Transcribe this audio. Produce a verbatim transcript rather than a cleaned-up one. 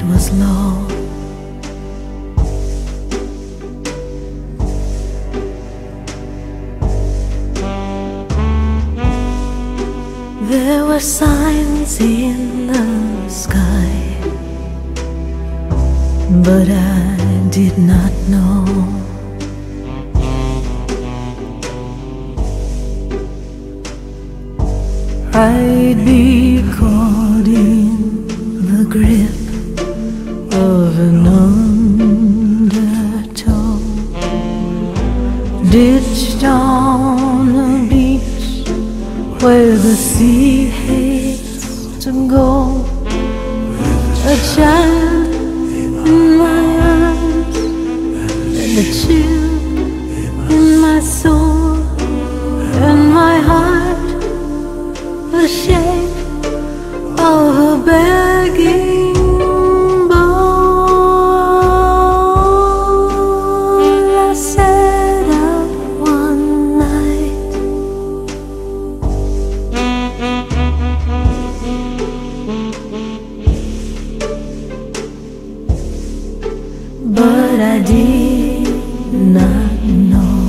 was low. There were signs in the sky, but I did not know. I'd be caught in the grip of an undertow, ditched on a beach where the sea hates to go. A child in my arms and a chill in my soul, and my heart the shape of a begging bowl. I set out one night, but I did not know